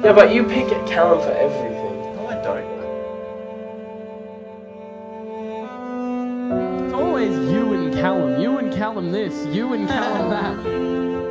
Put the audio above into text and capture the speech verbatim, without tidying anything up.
Yeah, but you pick Callum for everything. No, I don't. It's always you and Callum. You and Callum this. You and Callum that.